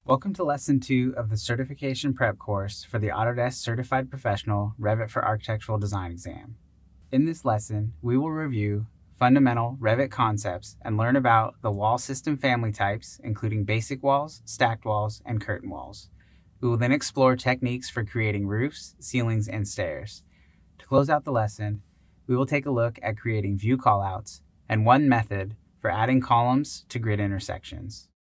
Welcome to Lesson 2 of the Certification Prep course for the Autodesk Certified Professional Revit for Architectural Design exam. In this lesson, we will review fundamental Revit concepts and learn about the wall system family types, including basic walls, stacked walls, and curtain walls. We will then explore techniques for creating roofs, ceilings, and stairs. To close out the lesson, we will take a look at creating view callouts and one method for adding columns to grid intersections.